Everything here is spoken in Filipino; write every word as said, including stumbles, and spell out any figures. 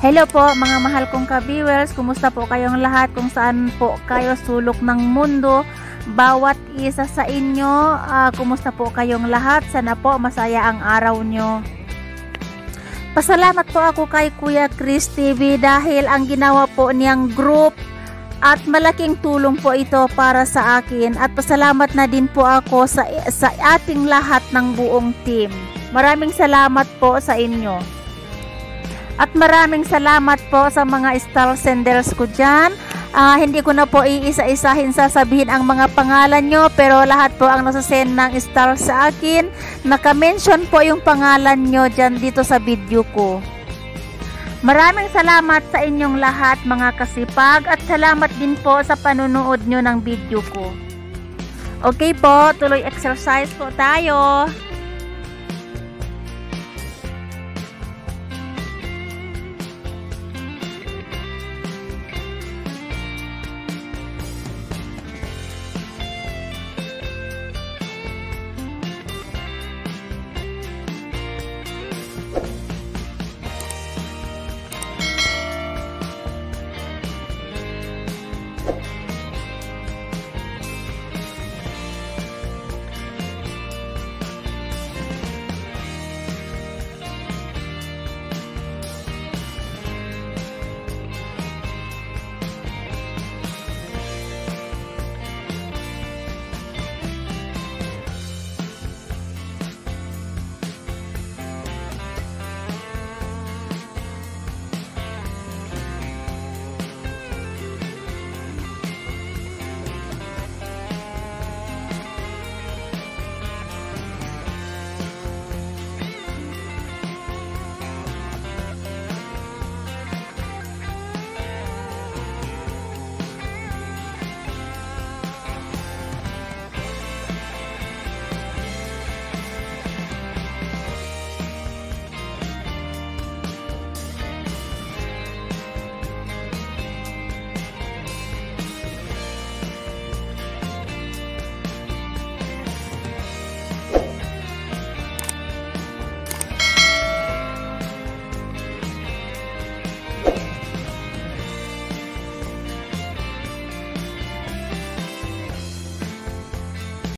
Hello po mga mahal kong ka-viewers, kumusta po kayong lahat kung saan po kayo sulok ng mundo, bawat isa sa inyo, uh, kumusta po kayong lahat, sana po masaya ang araw nyo. Pasalamat po ako kay Kuya Chris T V dahil ang ginawa po niyang group at malaking tulong po ito para sa akin, at pasalamat na din po ako sa, sa ating lahat ng buong team. Maraming salamat po sa inyo. At maraming salamat po sa mga star senders ko dyan. Uh, hindi ko na po iisa-isahin sasabihin ang mga pangalan nyo, pero lahat po ang nasasend ng star sa akin, naka-mention po yung pangalan nyo dyan dito sa video ko. Maraming salamat sa inyong lahat mga kasipag, at salamat din po sa panunood nyo ng video ko. Okay po, tuloy exercise po tayo.